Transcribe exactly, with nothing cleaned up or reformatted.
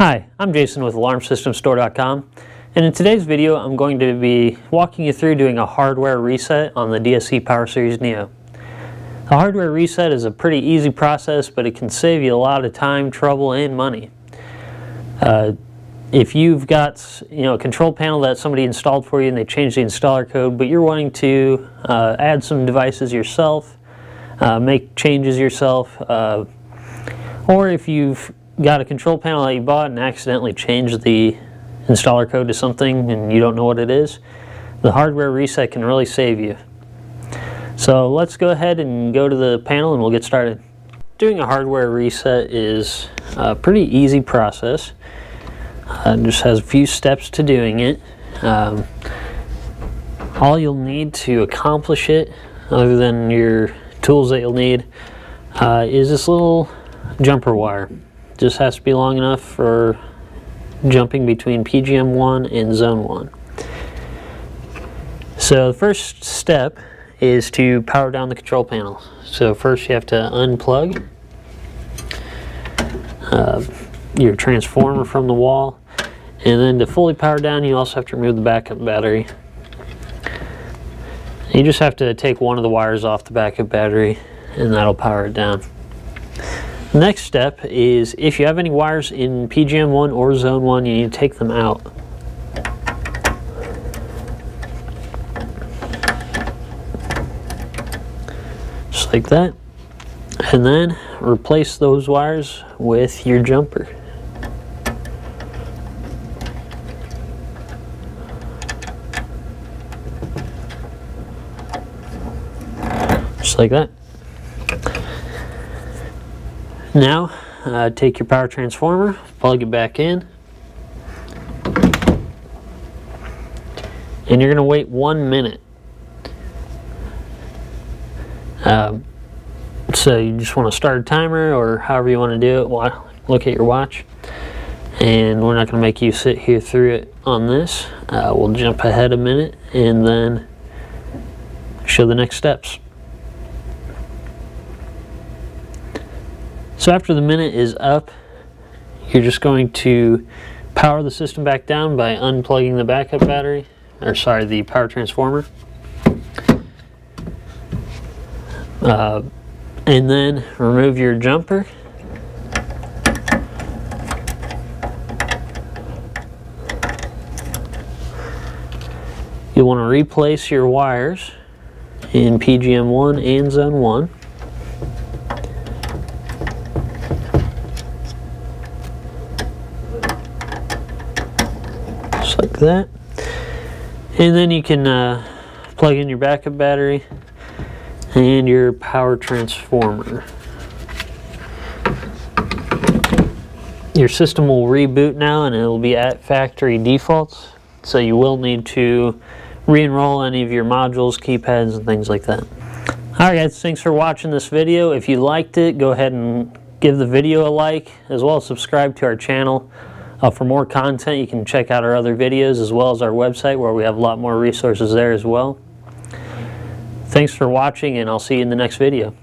Hi, I'm Jason with alarm system store dot com, and in today's video I'm going to be walking you through doing a hardware reset on the D S C PowerSeries Neo. The hardware reset is a pretty easy process, but it can save you a lot of time, trouble, and money. Uh, if you've got you know, a control panel that somebody installed for you and they changed the installer code, but you're wanting to uh, add some devices yourself, uh, make changes yourself, uh, or if you've got a control panel that you bought and accidentally changed the installer code to something and you don't know what it is, the hardware reset can really save you. So let's go ahead and go to the panel and we'll get started. Doing a hardware reset is a pretty easy process. Uh, it just has a few steps to doing it. Um, all you'll need to accomplish it, other than your tools that you'll need, uh, is this little jumper wire. Just has to be long enough for jumping between P G M one and zone one. So the first step is to power down the control panel. So first you have to unplug uh, your transformer from the wall, and then to fully power down you also have to remove the backup battery. You just have to take one of the wires off the backup battery and that'll power it down. Next step is, if you have any wires in P G M one or zone one, you need to take them out. Just like that. And then replace those wires with your jumper. Just like that. Now, uh, take your power transformer, plug it back in, and you're going to wait one minute. Um, so you just want to start a timer, or however you want to do it. Well, look at your watch, and we're not going to make you sit here through it on this. Uh, we'll jump ahead a minute and then show the next steps. So after the minute is up, you're just going to power the system back down by unplugging the backup battery, or sorry, the power transformer. Uh, and then remove your jumper. You'll want to replace your wires in P G M one and zone one. Like that, and then you can uh, plug in your backup battery and your power transformer. Your system will reboot now and it will be at factory defaults, so you will need to re-enroll any of your modules, keypads, and things like that. Alright guys, thanks for watching this video. If you liked it, go ahead and give the video a like, as well as subscribe to our channel. Uh, for more content, you can check out our other videos as well as our website, where we have a lot more resources there as well. Thanks for watching, and I'll see you in the next video.